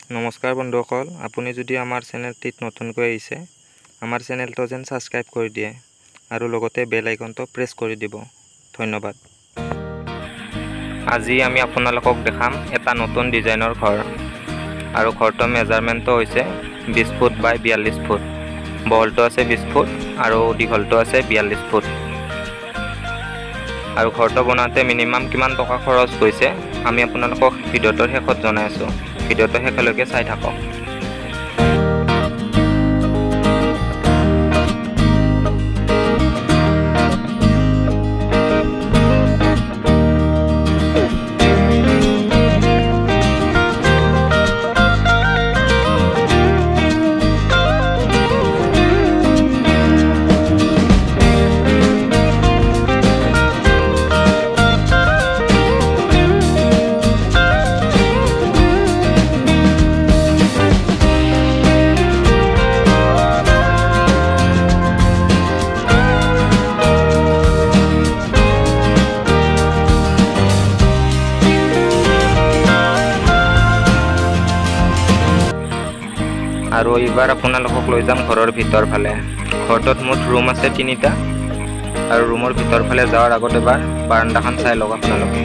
নমস্কাৰ বন্ধুসকল, আপুনি যদি আমাৰ চেনেলটিত নতুনকৈ আহিছে, আমাৰ চেনেলটো যেন সাবস্ক্ৰাইব কৰি দিয়ে আৰু লগতে বেল আইকনটো প্ৰেছ কৰি দিব। ধন্যবাদ। আজি আমি আপোনালোকক দেখাম এটা নতুন ডিজাইনৰ ঘৰ আৰু ঘৰটোৰ মেজাৰমেণ্টটো হৈছে 20 ফুট বাই 42 ফুট। বহলটো আছে 20 ফুট আৰু দীঘলটো আছে 42 ফুট। আৰু ঘৰটো বনাওঁতে মিনিমাম কিমান টকা খৰচ হৈছে আমি আপোনালোকক ভিডিঅ'টোৰ শেষত জনাই আছোঁ। ভিডিঅ'টো শেষলৈকে চাই থাকক। আৰু এইবাৰ আপোনালোকক লৈ যাম ঘৰৰ ভিতৰ ফালে। ঘৰটোত মুঠ ৰুম আছে 3টা আৰু ৰুমৰ ভিতৰ ফালে যোৱাৰ আগত এবাৰ বাৰাণ্ডাখন চাই লওক আপোনালোকে।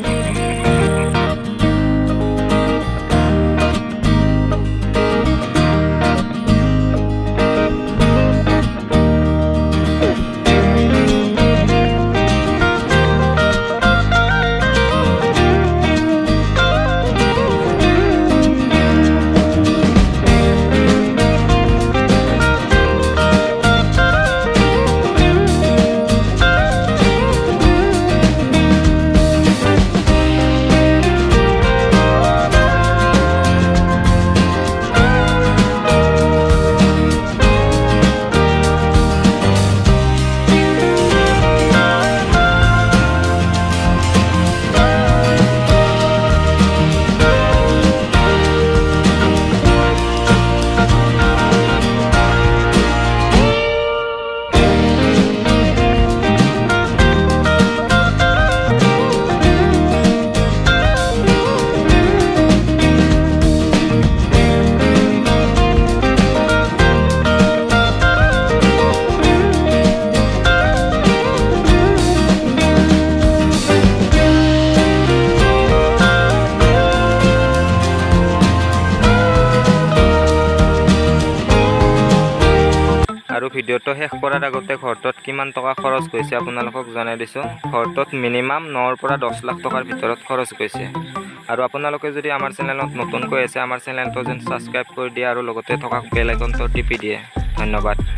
আৰু ভিডিঅ'টো শেষ কৰাৰ আগতে ঘৰটোত কিমান টকা খৰচ গৈছে আপোনালোকক জনাই দিছোঁ। ঘৰটোত মিনিমাম 9 পৰা 10 লাখ টকাৰ ভিতৰত খৰচ গৈছে। আৰু আপোনালোকে যদি আমাৰ চেনেলত নতুনকৈ আছে, আমাৰ চেনেলটো যেন সাবস্ক্ৰাইব কৰি দিয়ে আৰু লগতে থকা বেল আইকনটো টিপি দিয়ে। ধন্যবাদ।